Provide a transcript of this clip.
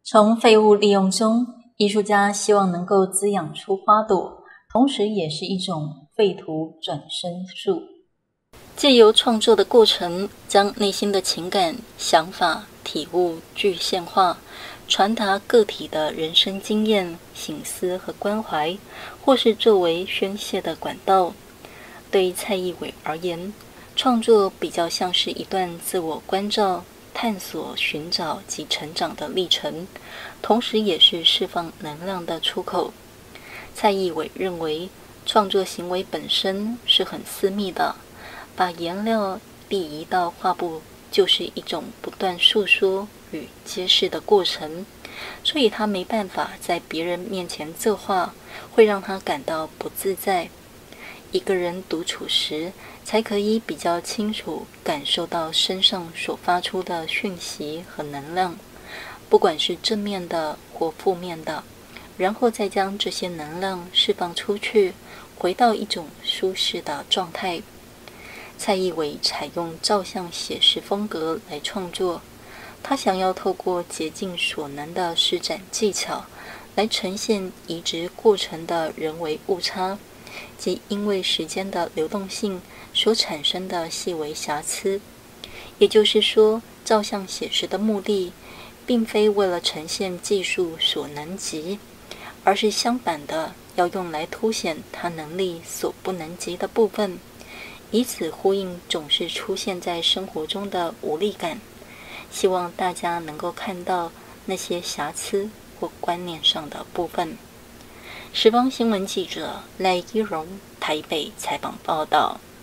从废物利用中，艺术家希望能够滋养出花朵，同时也是一种废土转生术。借由创作的过程，将内心的情感、想法、体悟具现化，传达个体的人生经验、省思和关怀，或是作为宣泄的管道。对蔡易伟而言，创作比较像是一段自我关照、探索、寻找及成长的历程，同时也是释放能量的出口。蔡易伟认为，创作行为本身是很私密的，把颜料递移到画布就是一种不断诉说与揭示的过程，所以他没办法在别人面前作画，会让他感到不自在。一个人独处时，才可以比较清楚感受到身上所发出的讯息和能量，不管是正面的或负面的，然后再将这些能量释放出去，回到一种舒适的状态。蔡易伟采用照相写实风格来创作，他想要透过竭尽所能的施展技巧，来呈现移植过程的人为误差，即因为时间的流动性所产生的细微瑕疵。也就是说，照相写实的目的并非为了呈现技术所能及，而是相反的，要用来凸显他能力所不能及的部分，以此呼应总是出现在生活中的无力感。希望大家能够看到那些瑕疵或观念上的部分。时方新闻记者赖依荣台北采访报道。